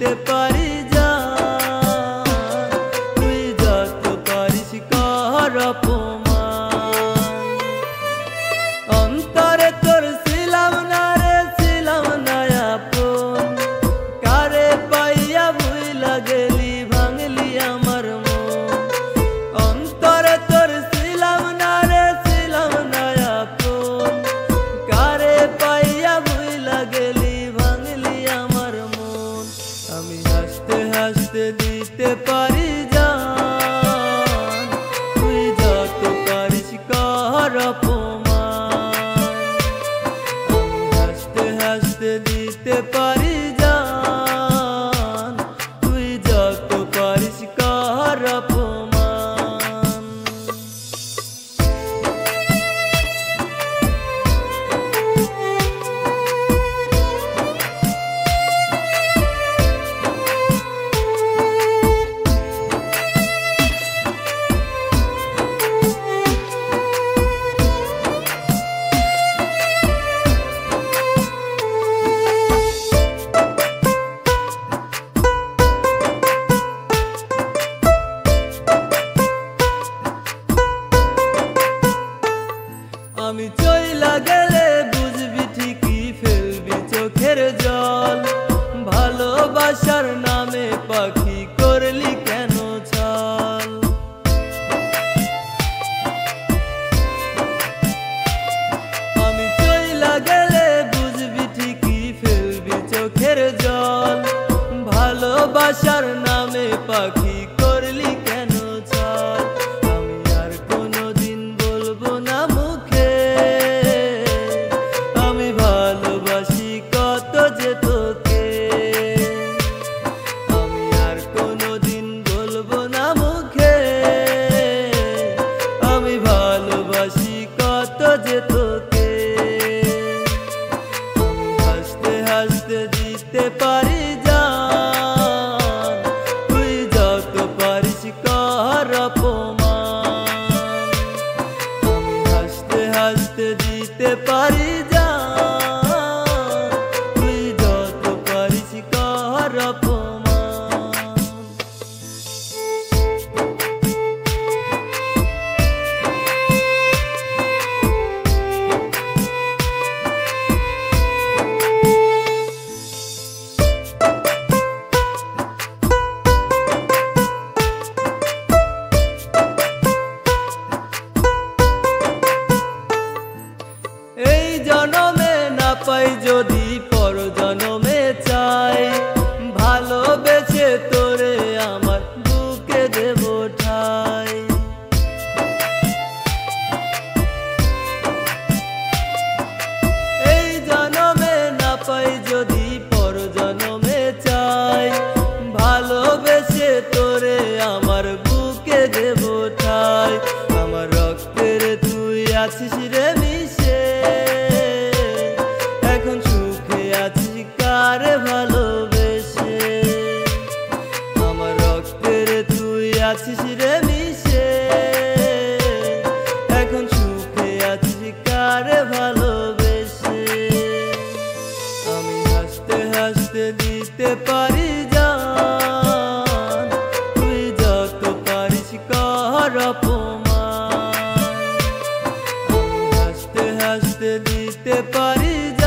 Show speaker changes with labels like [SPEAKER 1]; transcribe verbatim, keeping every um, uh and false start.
[SPEAKER 1] দিতে পারি জান, তুই যত পারিস কর অপমান। অন্তরে তোর ছিলাম না রে, ছিলাম না আপন, কারে পাইয়া ভুইলা গেলি ভাঙলি আমার মন। অন্তরে তোর ছিলাম না রে, ছিলাম না আপন, কারে পাইয়া ভুইলা গেলি ভাঙলি আমার মন। আমি হাসতে হাসতে দিতে পারি জান, তুই যত পারিস কর অপমান। আমি হাসতে হাসতে দিতে পারি জান, তুই যত পারিস কর অপমান। আমি চইলা গেলে বুঝবি ঠিকই ফেলবি চোখের জল, ভালোবাসার নামে পাখি করলি কেন ছল। আমি চইলা গেলে বুঝবি ঠিকই ফেলবি চোখের জল, ভালোবাসার নামে পাখি করলি কেন ছল। আমি আর কোনোদিন বলবো না মুখে, আমি ভালোবাসি কত যে তোকে। আমি আর কোনোদিন বলবো না মুখে, আমি ভালোবাসি কত যে তোকে। আমি হাসতে হাসতে দিতে পারি জান, তুই যত পারিস কর অপমান। আমি হাসতে হাসতে দিতে পারি জান, তুই যত পারিস কর অপমান। এই জনমে না পাই যদি পর জনমে চাই, ভালোবেসে তোরে আমার বুকে দেব ঠাই। এই জনমে না পাই যদি পর জনমে চাই, ভালোবেসে তোরে আমার বুকে দেব ঠাই। আমার রক্তের তুই আছিস রে মিশে, এখন সুখে আছি কারে ভালোবেসে। আমার রক্তের তুই আছিস রে মিশে, এখন সুখে আছি কারে ভালোবেসে। আমি হাসতে হাসতে দিতে পারি জান, তুই যত পারিস কর অপমান। আমি হাসতে হাসতে দিতে পারি।